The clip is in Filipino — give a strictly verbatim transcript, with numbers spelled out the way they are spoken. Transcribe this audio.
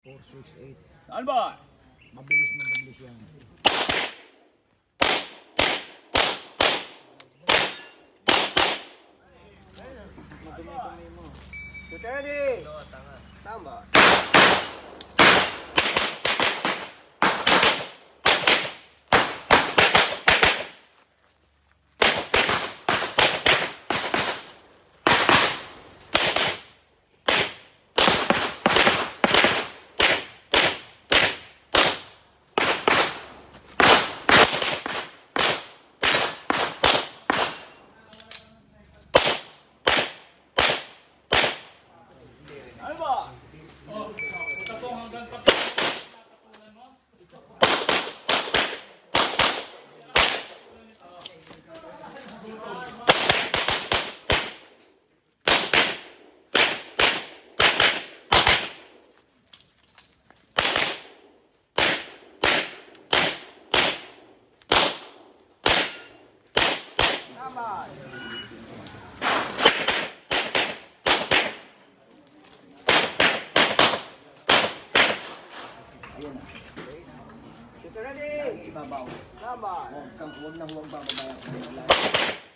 four, six, eight. Saan ba? Mabilis na mabilis yan. Madumi-dumi mo. Shoot ready! Tama. Ano ba? Oh, punta po hanggang patulan mo. Tama. Ayan na. Shoot ready! Ibabaw. Tama. Huwag kang, huwag na huwag bababa.